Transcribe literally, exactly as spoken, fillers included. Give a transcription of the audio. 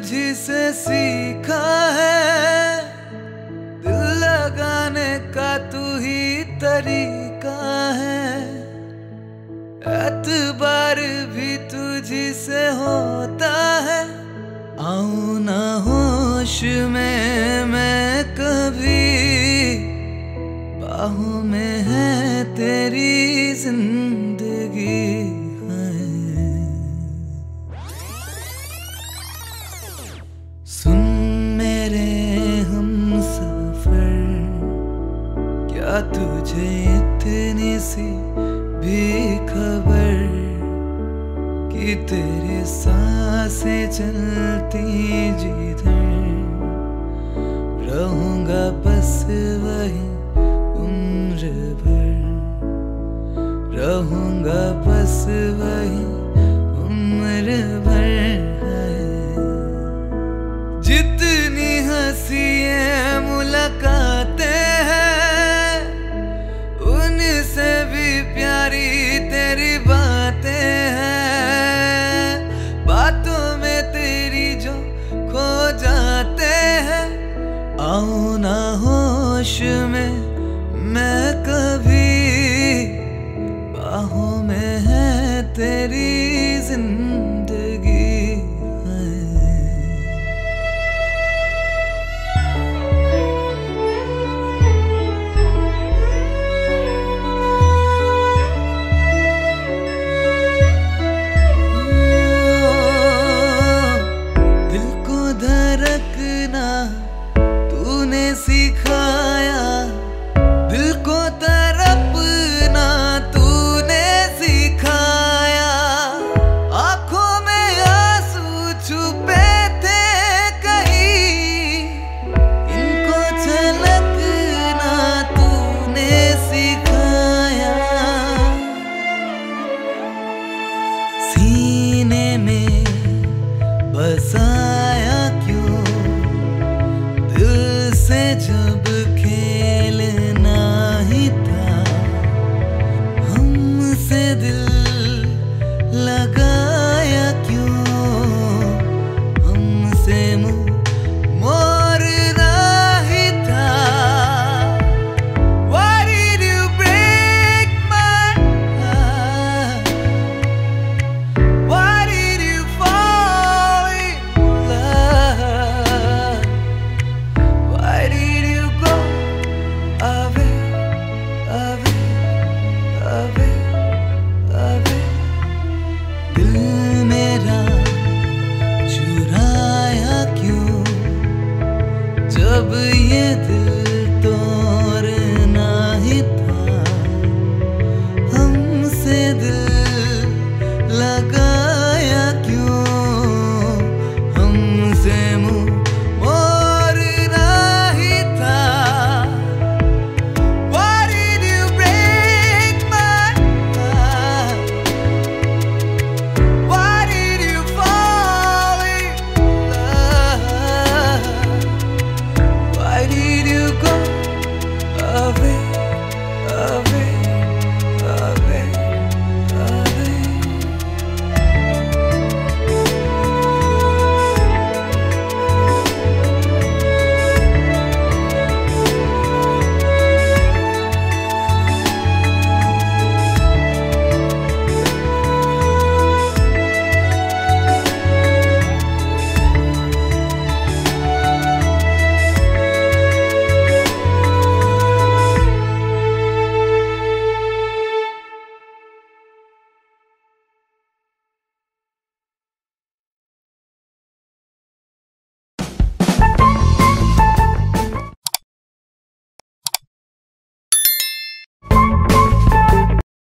तुझी से सीखा है, दिल लगाने का तू ही तरीका है। एतबार भी तुझी से होता है। आऊं ना होश में मैं कभी, बाहों में है तेरी जिंदगी। सुन मेरे हम सफर, क्या तुझे इतनी सी भी खबर कि तेरे सांसें चलती जिधर, रहूंगा बस वही उम्र भर, रहूंगा बस वही उम्र भर। जितनी हंसियां मुलाकातें हैं, उनसे भी प्यारी तेरी बातें हैं। बातों में तेरी जो खो जाते हैं। आऊं ना होश में मैं कभी, बाहों में है तेरी जिंदगी। तूने सिखाया दिल को तड़पना, तूने सिखाया। आंखों में आंसू छुपे थे कहीं, इनको झलकना तूने सिखाया। सीने में बसाया क्यों दिल से, जब खेलना ही था हमसे दिल लगाया क्यों, हमसे मुंह मोड़ना ही था। Why did you break my heart? Why did you fall in love? Why did you go away, away, away, away? दिल मेरा चुराया क्यों, जब ये दिल तोड़ना ही था हमसे दिल लगाया क्यों, हमसे मुंह मोड़ना ही था। Why did you break my heart? Why did you fall in love? Why did you go away?